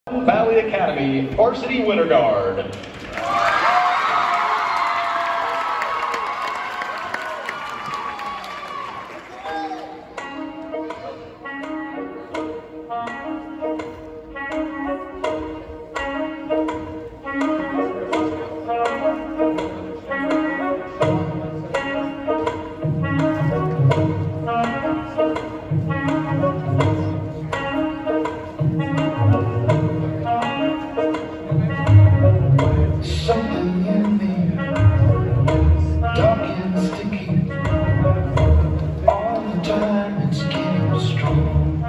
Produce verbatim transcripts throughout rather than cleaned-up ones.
Valley Academy Varsity Winter Guard. Something in me, dark and sticky, all the time it's getting strong.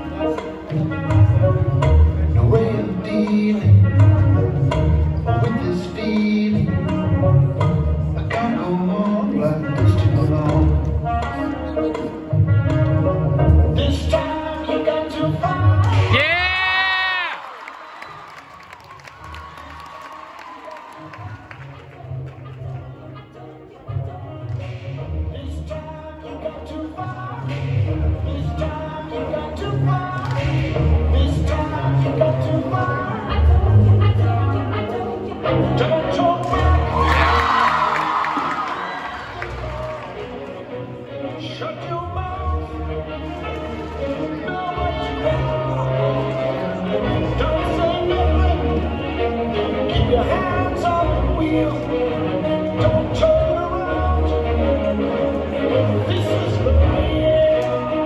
No way of dealing with this feeling. I can't go on like this too long. This time you got to fight. Yeah! This time you got to fight. This time you got to fight. This time you got to fight. I told you, I told you, I told you, I told you. Don't talk back. Shut your mouth. Know what you want. Don't say nothing. Keep your hands on the wheel. Don't turn around. This is the way.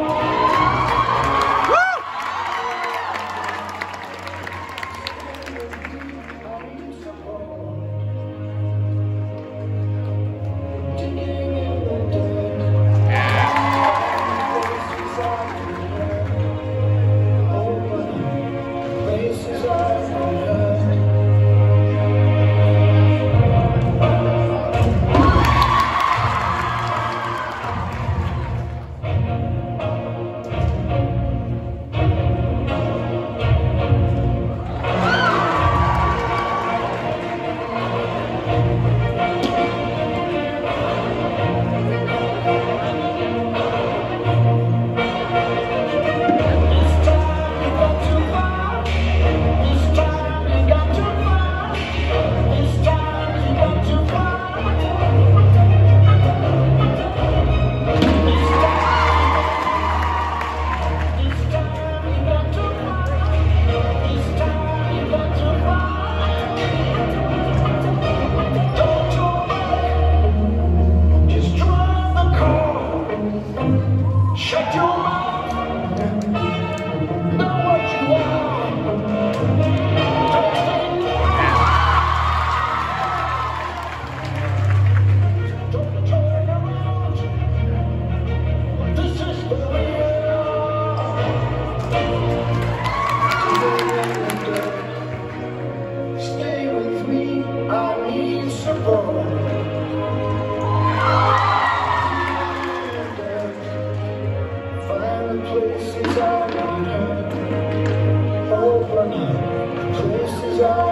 Digging in the dirt. Open places I've heard. Shut your mouth. Know what you want. Don't say no. Don't turn around. This is the way. Stay with me. I need support. Places I need her, open up, places I